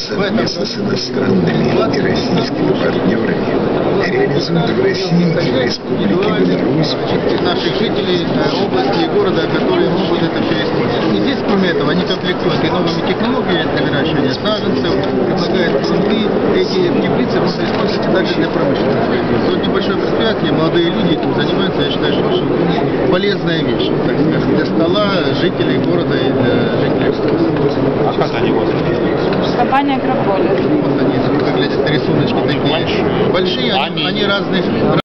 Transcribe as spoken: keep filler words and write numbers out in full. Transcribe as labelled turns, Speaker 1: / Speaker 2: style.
Speaker 1: совместно с иностранными и российскими партнерами реализует в России и Республике Беларусь
Speaker 2: наших жителей области и города, которые могут это все использовать. И здесь, кроме этого, они комплектуют и новыми технологиями для выращивания саженцев, предлагают грунты. Эти теплицы можно использовать также для промышленного производства. Вот небольшое предприятие, молодые люди этим занимаются, я считаю, что очень полезная вещь, так скажем, для стола жителей города и для жителей области.
Speaker 3: А как они возят?
Speaker 4: Компания «Акрополис».
Speaker 2: Вот они выглядят, рисуночки такие.
Speaker 3: Большие.
Speaker 2: Большие, они, они разных